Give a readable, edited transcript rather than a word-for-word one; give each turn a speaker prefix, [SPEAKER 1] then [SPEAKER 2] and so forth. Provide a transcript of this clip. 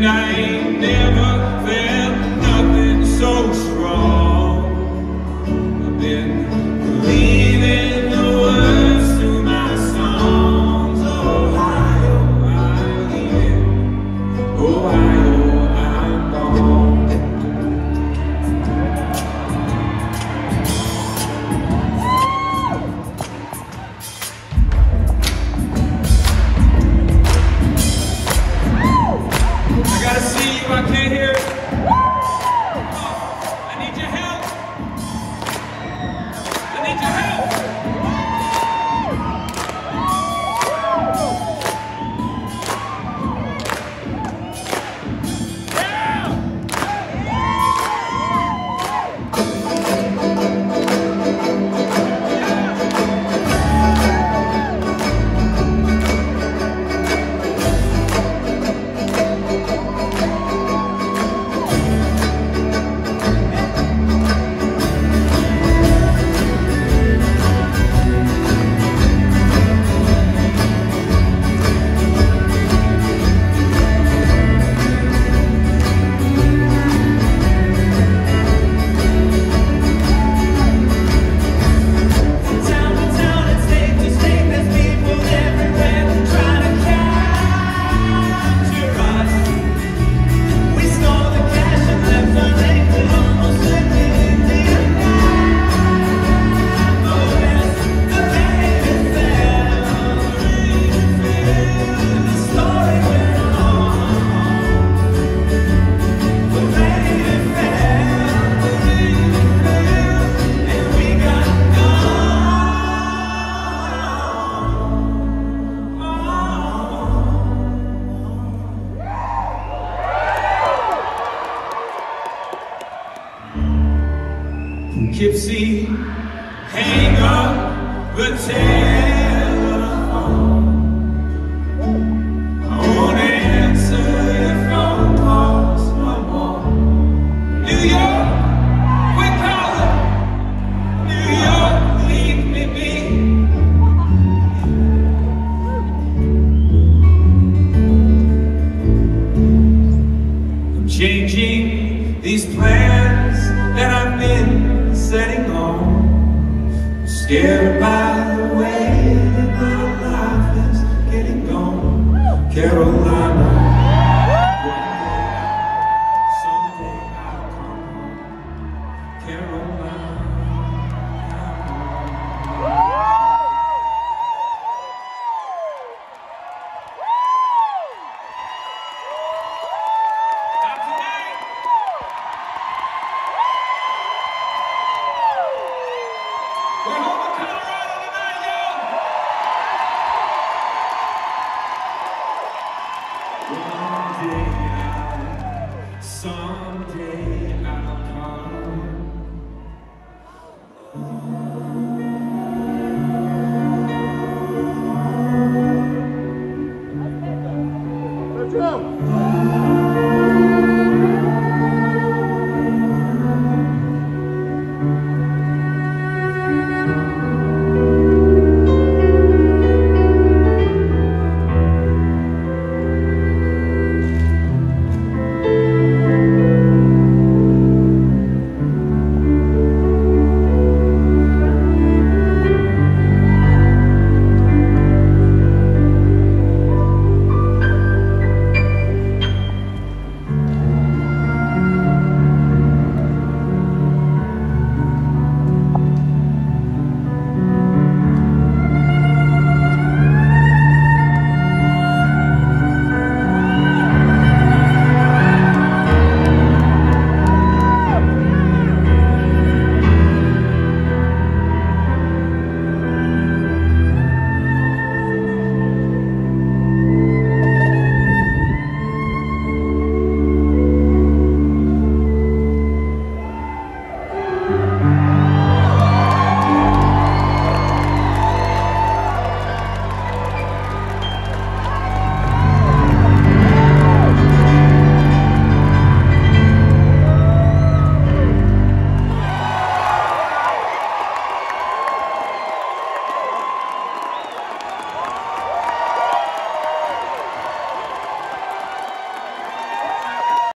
[SPEAKER 1] And I ain't never felt nothing so strong. I've been believing the words to my songs. Ohio, I'm leaving. Ohio, I'm gone. I gotta see you, I can't hear it. I need your help. I need your help. Poughkeepsie, hang up the telephone. I won't answer your phone calls no more. New York, we're calling. New York, leave me be. I'm changing these plans that I've been setting on. I'm scared by the way that my life is getting gone. Carolina, one day, someday I'll come home. Carolina. We're home in Colorado tonight, y'all! One day, someday